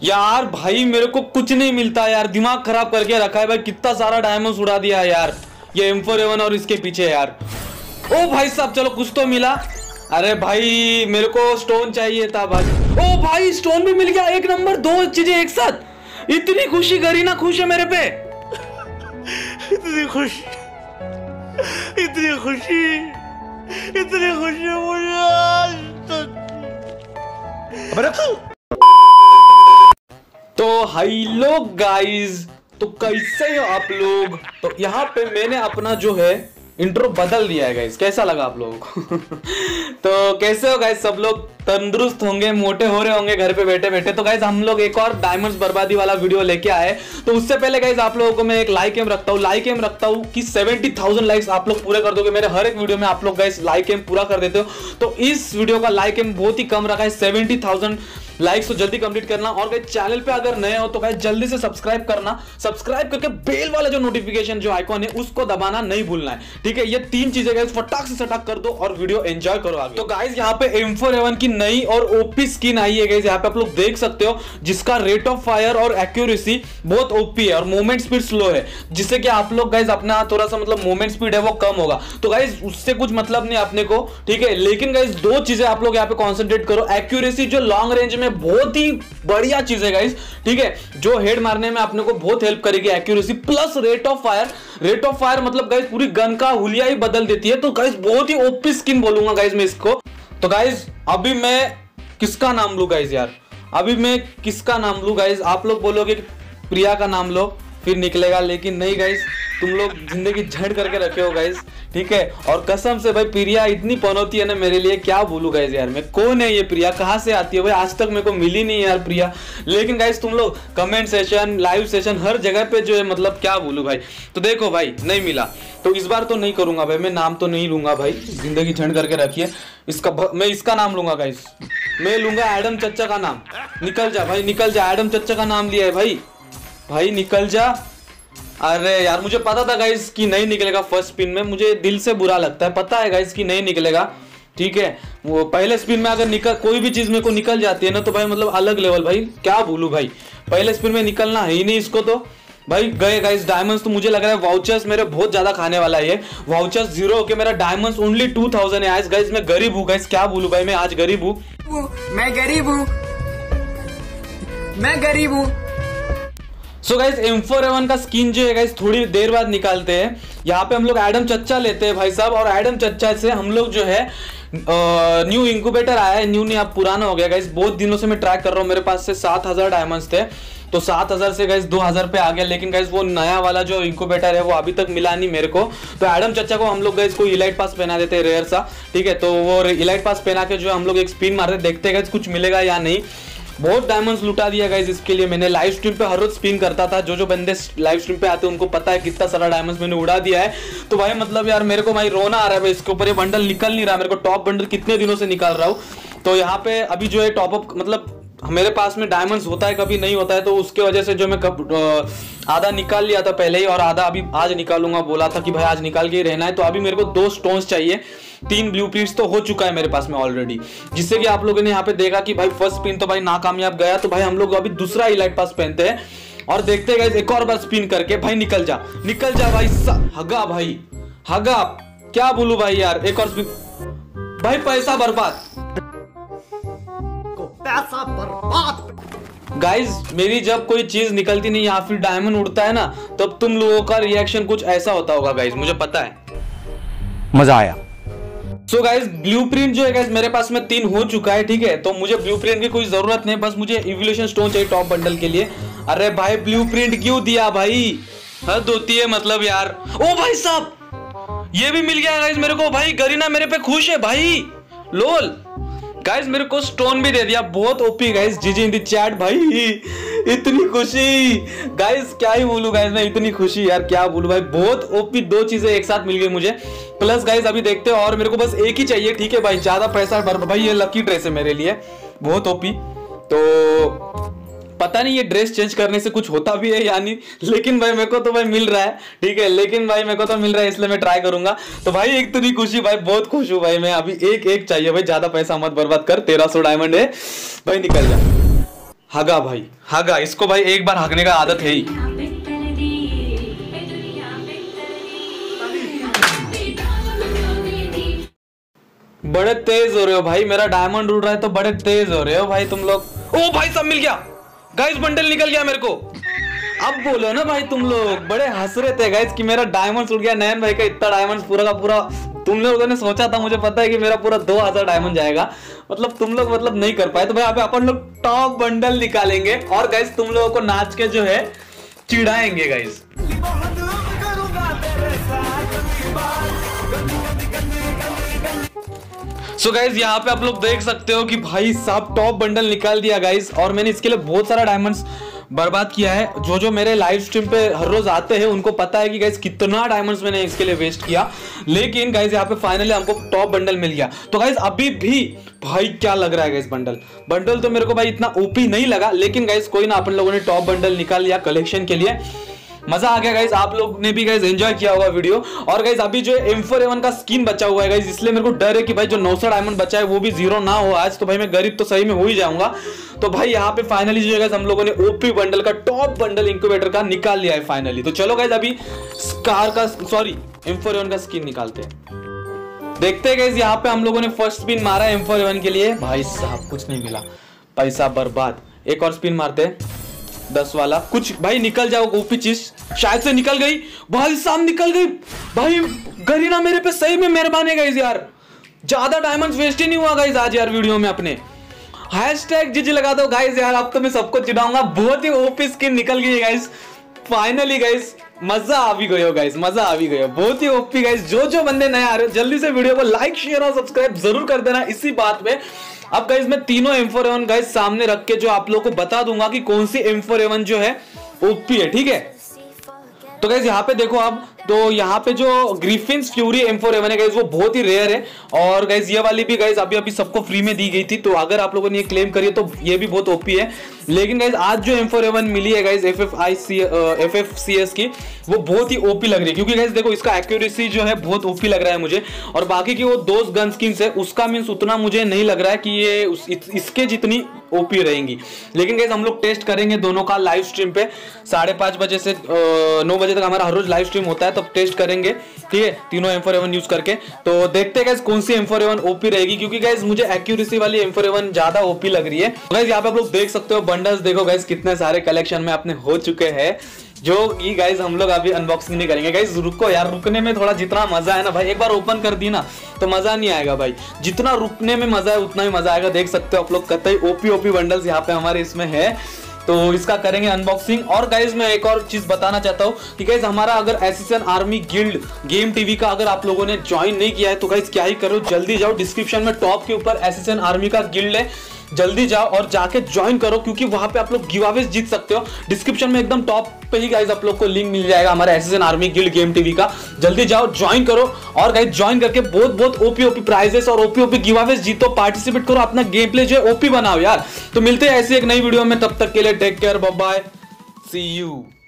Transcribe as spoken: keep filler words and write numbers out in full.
यार भाई मेरे को कुछ नहीं मिलता यार, दिमाग खराब करके रखा है भाई, कितना सारा डायमंड उड़ा दिया है यार ये एम फोर ए वन और इसके पीछे यार। ओ भाई साहब चलो कुछ तो मिला। अरे भाई मेरे को स्टोन चाहिए था भाई। ओ भाई स्टोन भी मिल गया, एक नंबर, दो चीजें एक साथ। इतनी खुशी, गरीना खुश है मेरे पे। इतनी खुशी, इतनी खुशी, इतनी खुशी मुझे आज तक। तो हेलो गाइस, तो कैसे हो आप लोग। तो यहाँ पे मैंने अपना जो है इंट्रो बदल दिया है गाइस, कैसा लगा आप लोगों को। तो कैसे हो गाइस, सब लोग तंदुरुस्त होंगे, मोटे हो रहे होंगे घर पे बैठे बैठे। तो गाइस हम लोग एक और डायमंड्स बर्बादी वाला वीडियो लेके आए। तो उससे पहले गाइस आप लोगों को मैं एक लाइक एम रखता हूँ, लाइक एम रखता हूँ कि सेवेंटी थाउजेंड लाइक्स आप लोग पूरे कर दोगे। मेरे हर एक वीडियो में आप लोग गाइस लाइक एम पूरा कर देते हो। तो इस वीडियो का लाइक एम बहुत ही कम रखा है, सेवेंटी थाउजेंड लाइक्स, तो जल्दी कंप्लीट करना। और गाइस चैनल पे अगर नए हो तो गाइस जल्दी से सब्सक्राइब करना, सब्सक्राइब करके बेल वाला जो नोटिफिकेशन जो आइकॉन है उसको दबाना नहीं भूलना है, ठीक है। ये तीन चीजें गाइस फटाक से सटाक कर दो और वीडियो एंजॉय करो आगे। तो गाइस यहाँ पे एम फोर ए वन की नई और ओपी स्किन आई है गाइस, यहाँ पे आप लोग देख सकते हो, जिसका रेट ऑफ फायर और एक्यूरेसी बहुत ओपी है और मूवमेंट स्पीड स्लो है, जिससे कि आप लोग गाइस अपना थोड़ा सा मतलब मूवमेंट स्पीड है वो कम होगा। तो गाइस उससे कुछ मतलब नहीं अपने को, ठीक है। लेकिन गाइस दो चीजें आप लोग यहाँ पे कॉन्सेंट्रेट करो, एक्यूरेसी जो लॉन्ग रेंज में बहुत ही बढ़िया चीज है गाइस, ठीक है, जो हेड मारने में अपने को बहुत हेल्प करेगी accuracy, plus rate of fire. Rate of fire मतलब गाइस पूरी गन का हुलिया ही बदल देती है। तो गाइस बहुत ही ओपी स्किन बोलूंगा गाइस मैं इसको। तो गाइस अभी मैं किसका नाम लूं गाइस यार, अभी मैं किसका नाम लूं गाइस। आप लोग बोलोगे कि प्रिया का नाम लो फिर निकलेगा, लेकिन नहीं गाइस, तुम लोग जिंदगी झंड करके रखे हो गाइस, ठीक है। और कसम से भाई प्रिया इतनी पनौती है ना मेरे लिए, क्या बोलूं गाइस यार मैं। कौन है ये प्रिया, कहां से आती है भाई, आज तक मेरे को मिली नहीं है यार प्रिया। लेकिन गाइस तुम लोग कमेंट सेशन, लाइव सेशन, हर जगह पे जो है मतलब क्या बोलूं भाई। तो देखो भाई नहीं मिला, तो इस बार तो नहीं करूंगा भाई, मैं नाम तो नहीं लूंगा भाई, जिंदगी झंड करके रखिए। इसका मैं इसका नाम लूंगा गाइस, मैं लूंगा एडम चच्चा का नाम। निकल जा भाई निकल जा, एडम चच्चा का नाम लिया है भाई, भाई निकल जा। अरे यार मुझे पता था गाइस कि नहीं निकलेगा फर्स्ट स्पिन में, मुझे दिल से बुरा लगता है, पता है गाइस कि नहीं निकलेगा, ठीक है। वो पहले स्पिन में अगर निकल कोई भी चीज मेरे को निकल जाती है ना तो भाई मतलब अलग लेवल भाई, क्या बोलूं भाई, पहले स्पिन में निकलना है ही नहीं इसको। तो भाई गए गाइस डायमंड्स, तो मुझे लग रहा है वाउचर्स मेरे बहुत ज्यादा खाने वाला है ये। वाउचर्स जीरो होके मेरा डायमंड्स ओनली टू थाउजेंड है आज गाइस। मैं गरीब हूँ गाइस, क्या बोलूं भाई, मैं आज गरीब हूँ, मैं गरीब हूँ, मैं गरीब हूँ। So guys M four A one का स्किन जो है गाइस थोड़ी देर बाद निकालते हैं। यहाँ पे हम लोग एडम चच्चा लेते हैं भाई साहब, और एडम चच्चा से हम लोग जो है न्यू इंक्यूबेटर आया है, न्यू नहीं अब पुराना हो गया गाइस। बहुत दिनों से मैं ट्राई कर रहा हूँ, मेरे पास से सात हजार डायमंड्स थे, तो सात हजार से गाइस दो हजार पे आ गया। लेकिन गाइस वो नया वाला जो इंक्यूबेटर है वो अभी तक मिला नहीं मेरे को। तो एडम चच्चा को हम लोग गाइस को इलाइट पास पहना देते हैं रेयर सा, ठीक है। तो वो इलाइट पास पहना के जो हम लोग एक स्पिन मारते, देखते हैं गाइस कुछ मिलेगा या नहीं। बहुत डायमंड्स लुटा दिया गाइस इसके लिए मैंने। लाइव स्ट्रीम पे हर रोज स्पिन करता था, जो जो बंदे लाइव स्ट्रीम पे आते हैं उनको पता है कितना सारा डायमंड्स मैंने उड़ा दिया है। तो भाई मतलब यार मेरे को भाई रोना आ रहा है भाई, इसके ऊपर ये बंडल निकल नहीं रहा मेरे को, टॉप बंडल कितने दिनों से निकाल रहा हूँ। तो यहाँ पे अभी जो है टॉप अप मतलब मेरे पास में डायमंड्स होता है कभी नहीं होता है, तो उसके वजह से जो मैं कब आधा निकाल लिया था पहले ही, और आधा अभी आज निकालूंगा, बोला था कि भाई आज निकाल के ही रहना है। तो अभी मेरे को दो स्टोन्स चाहिए, तीन ब्लूप्रिंट्स तो हो चुका है मेरे पास में ऑलरेडी, जिससे कि आप लोगों ने यहाँ पे देखा कि भाई फर्स्ट स्पिन तो भाई नाकामयाब गया। तो भाई हम लोग अभी दूसरा इलाइट पास पहनते हैं और देखते हैं एक और बार स्पिन करके। भाई निकल जा निकल जा भाई, हगा भाई हगा, क्या बोलूं भाई यार, एक और स्पिन भाई, पैसा बर्बाद, पैसा बर्बाद। गाइज मेरी जब कोई चीज निकलती नहीं या फिर डायमंड उड़ता है ना, तब तुम लोगों का रिएक्शन कुछ ऐसा होता होगा गाइज, मुझे पता है। मजा आया। सो गाइज ब्लूप्रिंट जो है गाइज मेरे पास में तीन हो चुका है, ठीक है। तो मुझे ब्लूप्रिंट की कोई जरूरत नहीं, बस मुझे इवोल्यूशन स्टोन चाहिए टॉप बंडल के लिए। अरे भाई ब्लूप्रिंट क्यों दिया भाई, हद होती है मतलब यार। ओ भाई साहब ये भी मिल गया गाइज मेरे को, भाई गरीना मेरे पे खुश है भाई, लोल गाइस मेरे को स्टोन भी दे दिया, बहुत ओपी गाइस, जीजी इन द चैट भाई, इतनी खुशी गाइस क्या ही बोलूं गाइस मैं, इतनी खुशी यार क्या बोलूं भाई, बहुत ओपी दो चीजें एक साथ मिल गई मुझे। प्लस गाइस अभी देखते हो, और मेरे को बस एक ही चाहिए, ठीक है भाई, ज्यादा पैसा भाई, ये लकी ड्रेस है मेरे लिए, बहुत ओपी। तो पता नहीं ये ड्रेस चेंज करने से कुछ होता भी है या नहीं, लेकिन भाई मेरे को तो भाई मिल रहा है, ठीक है, लेकिन भाई मेरे को तो मिल रहा है इसलिए मैं ट्राई करूंगा। तो भाई एक तो नहीं खुशी भाई, बहुत खुश हूँ भाई मैं। अभी एक एक चाहिए भाई, ज्यादा पैसा मत बर्बाद कर, तेरह सौ डायमंड है भाई, निकल जा। हगा भाई हगा, इसको भाई एक बार हगने का आदत है ही। बड़े तेज हो रहे हो भाई, मेरा डायमंड उड़ रहा है तो बड़े तेज हो रहे हो भाई तुम लोग। ओ भाई सब मिल गया गाइस, बंडल निकल गया मेरे को। अब बोलो ना भाई, तुम लोग बड़े हंस रहे थे गाइस कि मेरा डायमंड उड़ गया। नयन भाई का इतना डायमंड पूरा का पूरा तुम लोगों ने सोचा था, मुझे पता है कि मेरा पूरा दो हजार डायमंड जाएगा, मतलब तुम लोग मतलब नहीं कर पाए। तो भाई यहाँ पे अपन लोग टॉप बंडल निकालेंगे और गाइस तुम लोगों को नाच के जो है चिढ़ाएंगे गाइस। सो so गाइज यहाँ पे आप लोग देख सकते हो कि भाई साहब टॉप बंडल निकाल दिया गाइज, और मैंने इसके लिए बहुत सारा डायमंड्स बर्बाद किया है। जो जो मेरे लाइव स्ट्रीम पे हर रोज आते हैं उनको पता है कि गाइज कितना डायमंड्स मैंने इसके लिए वेस्ट किया, लेकिन गाइज यहाँ पे फाइनली हमको टॉप बंडल मिल गया। तो गाइज अभी भी भाई क्या लग रहा है गाइज, बंडल बंडल तो मेरे को भाई इतना ओपी नहीं लगा, लेकिन गाइज कोई ना, अपन लोगों ने टॉप बंडल निकाल लिया कलेक्शन के लिए। मजा आ गया गाइज, आप लोग ने भी गाइज एंजॉय किया होगा वीडियो। और गाइज अभी जो एम फोर ए वन का स्किन बचा हुआ है गाइज, इसलिए मेरे को डर है कि भाई जो नौ सौ डायमंड बचा है वो भी जीरो ना हो आज, तो भाई मैं गरीब तो सही में हो ही जाऊंगा। तो भाई यहाँ पे फाइनली जो है गाइज हम लोगों ने ओपी बंडल का टॉप बंडल इंक्यूबेटर का निकाल लिया है फाइनली। तो चलो गाइज अभी स्कार का sorry M four A one का स्किन निकालते हैं। देखते हैं गाइज यहाँ पे हम लोगों ने फर्स्ट स्पिन मारा एम फोर ए वन के लिए, भाई साहब कुछ नहीं मिला, पैसा बर्बाद। एक और स्पिन मारते हैं दस वाला, कुछ भाई निकल जाओ ओपी चीज, शायद से निकल गई भाई साहब, निकल गई भाई। गरीना मेरे पे सही में मेहरबान है गाइस यार, ज्यादा डायमंड्स वेस्ट ही नहीं हुआ गाइस आज यार वीडियो में अपने। हैशटैग जीजी लगा दो गाइस यार, अब तो मैं सबको चिढ़ाऊंगा। बहुत ही ओपी स्किन निकल गई है गाइस फाइनली गाइस, मजा आ भी गयो गाइस, मजा आ भी गयो, बहुत ही ओपी गाइस। जो जो बंदे नए आ रहे हो जल्दी से वीडियो को लाइक शेयर और सब्सक्राइब जरूर कर देना इसी बात में। अब गाइस मैं तीनों M four A one guys सामने रख के जो आप लोगों को बता दूंगा कि कौन सी एम फोर ए वन जो है ओपी है, ठीक है। तो गाइस यहाँ पे देखो अब, तो यहाँ पे जो Griffin's Fury M four A one है गाइस वो बहुत ही रेयर है, और गाइस ये वाली भी गाइस अभी अभी सबको फ्री में दी गई थी, तो अगर आप लोगों ने ये क्लेम करी है तो ये भी बहुत ओपी है। लेकिन गाइस आज जो एम फोर ए वन मिली है guys F F I C F F C S की, वो बहुत ही ओपी लग रही है, क्योंकि गाइस देखो इसका एक्यूरेसी जो है बहुत ओपी लग रहा है मुझे, और बाकी की वो दो गन स्किन्स है उसका मीन्स उतना मुझे नहीं लग रहा है कि ये उस, इसके जितनी ओपी रहेंगी। लेकिन गाइस हम लोग टेस्ट करेंगे दोनों का लाइव स्ट्रीम पे, साढ़े पाँच बजे से नौ बजे तक हमारा हर रोज लाइव स्ट्रीम होता है, तब टेस्ट करेंगे, ठीक है, तीनों M four A one use करके। तो देखते हैं गाइस कौन सी M four A one OP रहेगी, क्योंकि गाइस मुझे एक्यूरेसी वाली एम फोर ए वन ज्यादा ओपी लग रही है। तो गाइस यहाँ पे आप लोग देख सकते हो बंडल्स, देखो गाइस कितने सारे कलेक्शन में अपने हो चुके हैं, जो कि गाइस हम लोग अभी अनबॉक्सिंग नहीं करेंगे। गाइस रुको यार, रुकने में थोड़ा जितना मजा है ना भाई, एक बार ओपन कर दी ना तो मजा नहीं आएगा भाई, जितना रुकने में मजा है उतना ही मजा आएगा। देख सकते हो आप लोग कतई ओपी ओपी बंडल्स यहाँ पे हमारे इसमें है, तो इसका करेंगे अनबॉक्सिंग। और गाइज मैं एक और चीज बताना चाहता हूँ कि गाइज हमारा अगर SSN army guild game TV का अगर आप लोगों ने ज्वाइन नहीं किया है तो गाइज क्या ही करो, जल्दी जाओ, डिस्क्रिप्शन में टॉप के ऊपर एसएसएन आर्मी का गिल्ड है, जल्दी जाओ और जाके ज्वाइन करो, क्योंकि वहां पे आप लोग गिवअवेज जीत सकते हो। डिस्क्रिप्शन में एकदम टॉप पे ही गाइज आप लोग को लिंक मिल जाएगा हमारे SSN army guild game TV का, जल्दी जाओ ज्वाइन करो, और गाइज ज्वाइन करके बहुत बहुत ओपी ओपी प्राइजेस और ओपी ओपी गिवअवेज जीतो, पार्टिसिपेट करो, अपना गेम प्ले जो है ओपी बनाओ यार। तो मिलते हैं ऐसी एक नई वीडियो में, तब तक के लिए take care, bye bye, see you.